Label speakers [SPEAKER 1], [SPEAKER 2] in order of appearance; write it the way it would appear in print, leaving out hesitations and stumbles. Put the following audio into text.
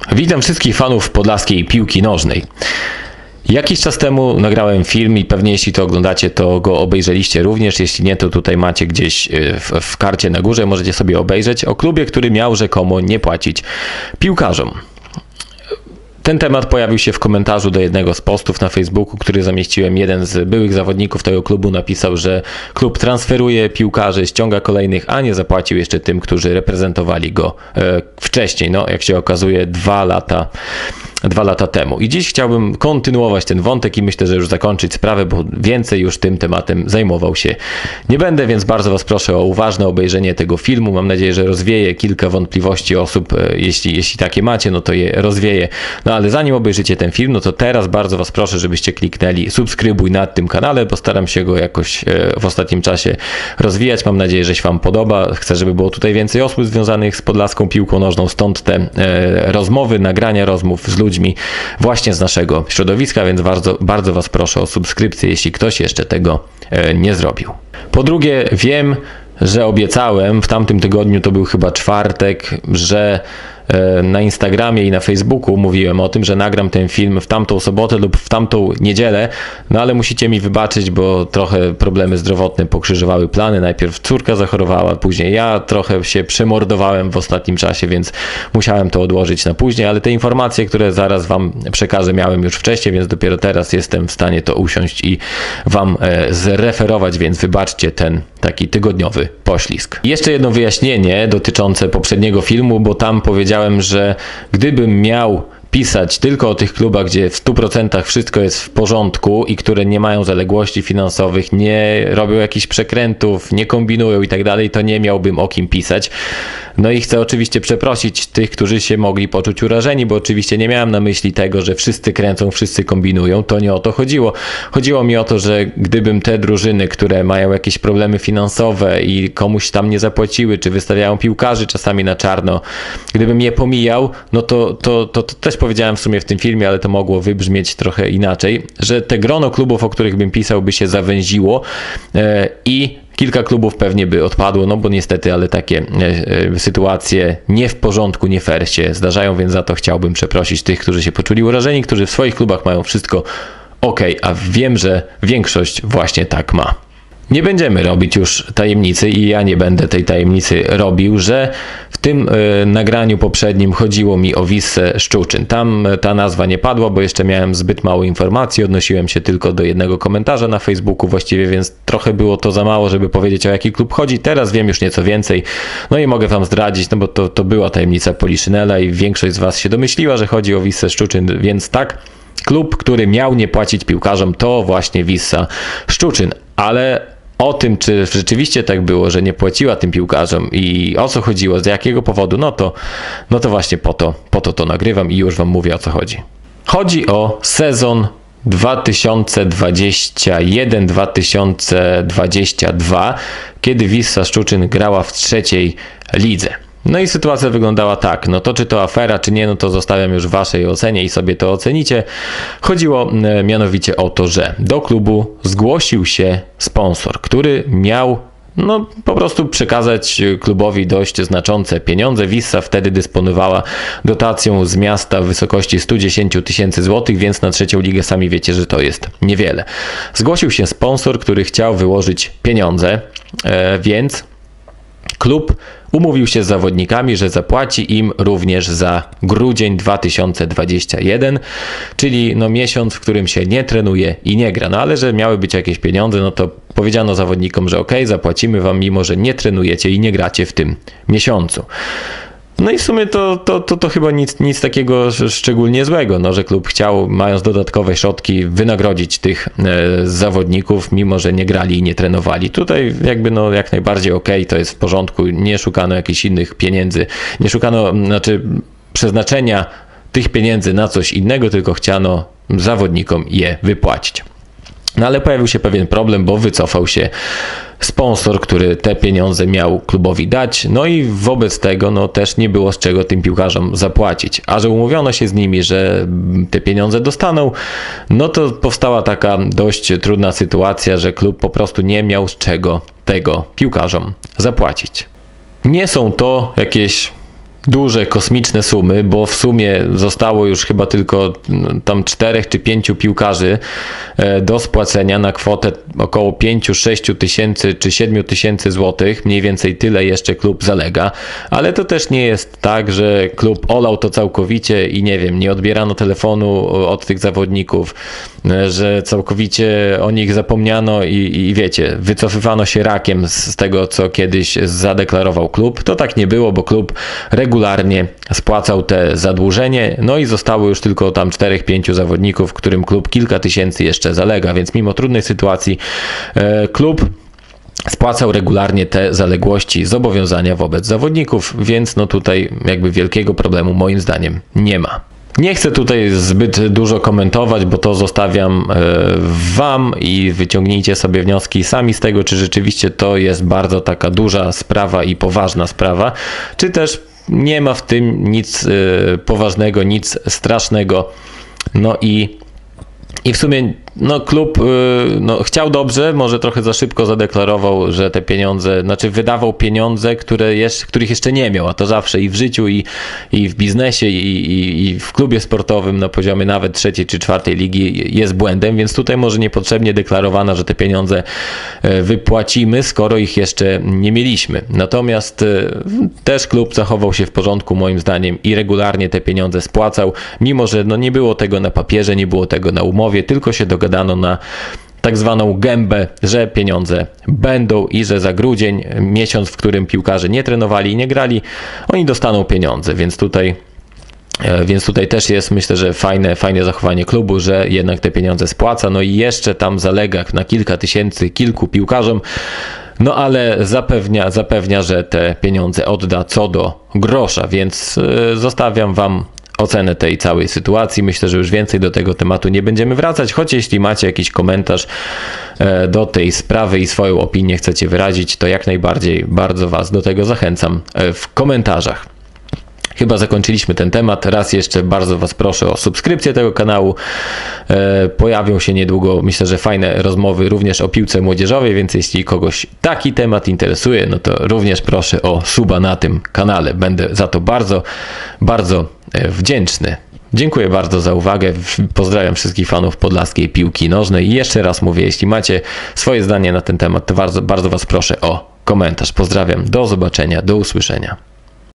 [SPEAKER 1] Witam wszystkich fanów podlaskiej piłki nożnej. Jakiś czas temu nagrałem film i pewnie jeśli to oglądacie, to go obejrzeliście również. Jeśli nie, to tutaj macie gdzieś w karcie na górze, możecie sobie obejrzeć, o klubie, który miał rzekomo nie płacić piłkarzom. Ten temat pojawił się w komentarzu do jednego z postów na Facebooku, który zamieściłem. Jeden z byłych zawodników tego klubu napisał, że klub transferuje piłkarzy, ściąga kolejnych, a nie zapłacił jeszcze tym, którzy reprezentowali go wcześniej. No, jak się okazuje, 2 lata temu. I dziś chciałbym kontynuować ten wątek i myślę, że już zakończyć sprawę, bo więcej już tym tematem zajmował się nie będę, więc bardzo Was proszę o uważne obejrzenie tego filmu. Mam nadzieję, że rozwieje kilka wątpliwości osób. Jeśli takie macie, no to je rozwieje. No ale zanim obejrzycie ten film, no to teraz bardzo Was proszę, żebyście kliknęli subskrybuj na tym kanale, bo staram się go jakoś w ostatnim czasie rozwijać. Mam nadzieję, że się Wam podoba. Chcę, żeby było tutaj więcej osób związanych z podlaską piłką nożną, stąd te rozmowy, nagrania rozmów z ludźmi właśnie z naszego środowiska, więc bardzo Was proszę o subskrypcję, jeśli ktoś jeszcze tego nie zrobił. Po drugie, wiem, że obiecałem w tamtym tygodniu, to był chyba czwartek, że na Instagramie i na Facebooku mówiłem o tym, że nagram ten film w tamtą sobotę lub w tamtą niedzielę, no ale musicie mi wybaczyć, bo trochę problemy zdrowotne pokrzyżowały plany. Najpierw córka zachorowała, później ja trochę się przemordowałem w ostatnim czasie, więc musiałem to odłożyć na później, ale te informacje, które zaraz Wam przekażę, miałem już wcześniej, więc dopiero teraz jestem w stanie to usiąść i Wam zreferować, więc wybaczcie ten taki tygodniowy poślizg. Jeszcze jedno wyjaśnienie dotyczące poprzedniego filmu, bo tam powiedziałem, że gdybym miał pisać tylko o tych klubach, gdzie w 100% wszystko jest w porządku i które nie mają zaległości finansowych, nie robią jakichś przekrętów, nie kombinują i tak dalej, to nie miałbym o kim pisać. No i chcę oczywiście przeprosić tych, którzy się mogli poczuć urażeni, bo oczywiście nie miałem na myśli tego, że wszyscy kręcą, wszyscy kombinują, to nie o to chodziło. Chodziło mi o to, że gdybym te drużyny, które mają jakieś problemy finansowe i komuś tam nie zapłaciły, czy wystawiają piłkarzy czasami na czarno, gdybym je pomijał, no to też powiedziałem w sumie w tym filmie, ale to mogło wybrzmieć trochę inaczej, że te grono klubów, o których bym pisał, by się zawęziło i kilka klubów pewnie by odpadło, no bo niestety, ale takie sytuacje nie w porządku, nie fair się zdarzają, więc za to chciałbym przeprosić tych, którzy się poczuli urażeni, którzy w swoich klubach mają wszystko ok, a wiem, że większość właśnie tak ma. Nie będziemy robić już tajemnicy i ja nie będę tej tajemnicy robił, że w tym nagraniu poprzednim chodziło mi o Wissę Szczuczyn. Tam ta nazwa nie padła, bo jeszcze miałem zbyt mało informacji, odnosiłem się tylko do jednego komentarza na Facebooku właściwie, więc trochę było to za mało, żeby powiedzieć, o jaki klub chodzi. Teraz wiem już nieco więcej, no i mogę Wam zdradzić, no bo to była tajemnica Poliszynela i większość z Was się domyśliła, że chodzi o Wissę Szczuczyn, więc tak, klub, który miał nie płacić piłkarzom, to właśnie Wissa Szczuczyn, ale o tym, czy rzeczywiście tak było, że nie płaciła tym piłkarzom i o co chodziło, z jakiego powodu, no to właśnie po to nagrywam i już Wam mówię, o co chodzi. Chodzi o sezon 2021-2022, kiedy Wissa Szczuczyn grała w 3. lidze. No i sytuacja wyglądała tak, no to czy to afera, czy nie, no to zostawiam już w Waszej ocenie i sobie to ocenicie. Chodziło mianowicie o to, że do klubu zgłosił się sponsor, który miał po prostu przekazać klubowi dość znaczące pieniądze. Wissa wtedy dysponowała dotacją z miasta w wysokości 110 000 złotych, więc na 3. ligę sami wiecie, że to jest niewiele. Zgłosił się sponsor, który chciał wyłożyć pieniądze, więc klub umówił się z zawodnikami, że zapłaci im również za grudzień 2021, czyli miesiąc, w którym się nie trenuje i nie gra. No ale że miały być jakieś pieniądze, no to powiedziano zawodnikom, że okej, zapłacimy Wam, mimo że nie trenujecie i nie gracie w tym miesiącu. No i w sumie to chyba nic takiego szczególnie złego, no, że klub chciał, mając dodatkowe środki, wynagrodzić tych zawodników, mimo że nie grali i nie trenowali. Tutaj jakby jak najbardziej okej, to jest w porządku, nie szukano jakichś innych pieniędzy, nie szukano przeznaczenia tych pieniędzy na coś innego, tylko chciano zawodnikom je wypłacić. No ale pojawił się pewien problem, bo wycofał się sponsor, który te pieniądze miał klubowi dać, no i wobec tego też nie było z czego tym piłkarzom zapłacić. A że umówiono się z nimi, że te pieniądze dostaną, no to powstała taka dość trudna sytuacja, że klub po prostu nie miał z czego tego piłkarzom zapłacić. Nie są to jakieś duże, kosmiczne sumy, bo w sumie zostało już chyba tylko tam 4 czy 5 piłkarzy do spłacenia na kwotę około 5-6 tysięcy czy 7 tysięcy złotych. Mniej więcej tyle jeszcze klub zalega, ale to też nie jest tak, że klub olał to całkowicie i nie wiem, nie odbierano telefonu od tych zawodników, że całkowicie o nich zapomniano i wiecie, wycofywano się rakiem z tego, co kiedyś zadeklarował klub. To tak nie było, bo klub regularnie spłacał te zadłużenie, no i zostało już tylko tam 4-5 zawodników, którym klub kilka tysięcy jeszcze zalega, więc mimo trudnej sytuacji klub spłacał regularnie te zaległości, zobowiązania wobec zawodników, więc no tutaj jakby wielkiego problemu moim zdaniem nie ma. Nie chcę tutaj zbyt dużo komentować, bo to zostawiam wam i wyciągnijcie sobie wnioski sami z tego, czy rzeczywiście to jest bardzo taka duża sprawa i poważna sprawa, czy też nie ma w tym nic poważnego, nic strasznego. No i w sumie no, klub chciał dobrze, może trochę za szybko zadeklarował, że te pieniądze, znaczy wydawał pieniądze, których jeszcze nie miał, a to zawsze i w życiu, i w biznesie, i w klubie sportowym na poziomie nawet 3. czy 4. ligi jest błędem, więc tutaj może niepotrzebnie deklarowano, że te pieniądze wypłacimy, skoro ich jeszcze nie mieliśmy. Natomiast też klub zachował się w porządku moim zdaniem i regularnie te pieniądze spłacał, mimo że no, nie było tego na papierze, nie było tego na umowie, tylko się dogadano na tak zwaną gębę, że pieniądze będą i że za grudzień, miesiąc, w którym piłkarze nie trenowali i nie grali, oni dostaną pieniądze, więc tutaj też jest, myślę, że fajne zachowanie klubu, że jednak te pieniądze spłaca, no i jeszcze tam zalega na kilka tysięcy, kilku piłkarzom, no ale zapewnia, że te pieniądze odda co do grosza, więc zostawiam wam ocenę tej całej sytuacji. Myślę, że już więcej do tego tematu nie będziemy wracać, choć jeśli macie jakiś komentarz do tej sprawy i swoją opinię chcecie wyrazić, to jak najbardziej bardzo was do tego zachęcam w komentarzach. Chyba zakończyliśmy ten temat. Raz jeszcze bardzo was proszę o subskrypcję tego kanału. Pojawią się niedługo, myślę, że fajne rozmowy również o piłce młodzieżowej, więc jeśli kogoś taki temat interesuje, no to również proszę o suba na tym kanale. Będę za to bardzo wdzięczny. Dziękuję bardzo za uwagę. Pozdrawiam wszystkich fanów podlaskiej piłki nożnej i jeszcze raz mówię, jeśli macie swoje zdanie na ten temat, to bardzo was proszę o komentarz. Pozdrawiam, do zobaczenia, do usłyszenia.